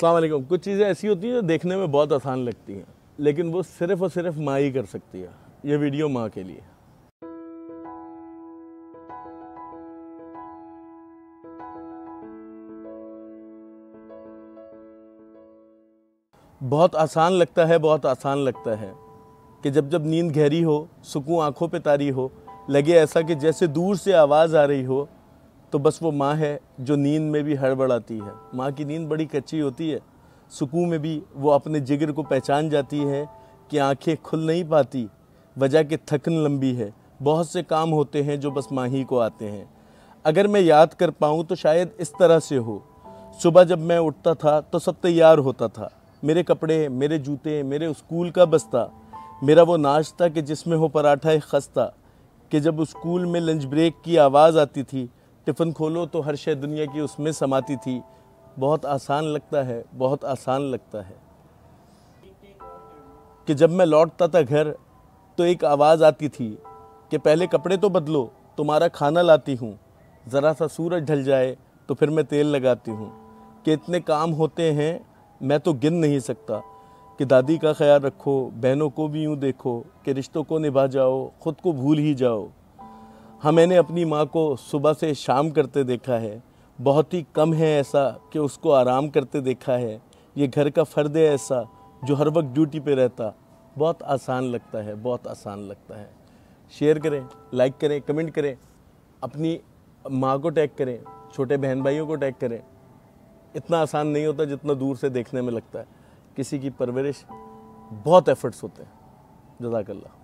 अस्सलाम वालेकुम। कुछ चीज़ें ऐसी होती हैं जो देखने में बहुत आसान लगती हैं, लेकिन वो सिर्फ़ और सिर्फ माँ ही कर सकती है। ये वीडियो माँ के लिए। बहुत आसान लगता है, बहुत आसान लगता है कि जब जब नींद गहरी हो, सुकून आँखों पे तारी हो, लगे ऐसा कि जैसे दूर से आवाज़ आ रही हो, तो बस वो माँ है जो नींद में भी हड़बड़ाती है। माँ की नींद बड़ी कच्ची होती है। सुकून में भी वो अपने जिगर को पहचान जाती है कि आंखें खुल नहीं पाती, वजह कि थकन लंबी है। बहुत से काम होते हैं जो बस माँ ही को आते हैं। अगर मैं याद कर पाऊँ तो शायद इस तरह से हो। सुबह जब मैं उठता था तो सब तैयार होता था, मेरे कपड़े, मेरे जूते, मेरे स्कूल का बस्ता, मेरा वो नाश्ता कि जिसमें हो पराठा खस्ता, कि जब स्कूल में लंच ब्रेक की आवाज़ आती थी, टिफ़िन खोलो तो हर शय दुनिया की उसमें समाती थी। बहुत आसान लगता है, बहुत आसान लगता है कि जब मैं लौटता था घर तो एक आवाज़ आती थी कि पहले कपड़े तो बदलो, तुम्हारा खाना लाती हूँ। ज़रा सा सूरज ढल जाए तो फिर मैं तेल लगाती हूँ। कि इतने काम होते हैं मैं तो गिन नहीं सकता। कि दादी का ख्याल रखो, बहनों को भी यूँ देखो, कि रिश्तों को निभा जाओ, ख़ुद को भूल ही जाओ। हाँ, मैंने अपनी माँ को सुबह से शाम करते देखा है। बहुत ही कम है ऐसा कि उसको आराम करते देखा है। ये घर का फ़र्द है ऐसा जो हर वक्त ड्यूटी पे रहता। बहुत आसान लगता है, बहुत आसान लगता है। शेयर करें, लाइक करें, कमेंट करें, अपनी माँ को टैग करें, छोटे बहन भाइयों को टैग करें। इतना आसान नहीं होता जितना दूर से देखने में लगता है। किसी की परवरिश बहुत एफ़र्ट्स होते हैं। जज़ाकल्लाह।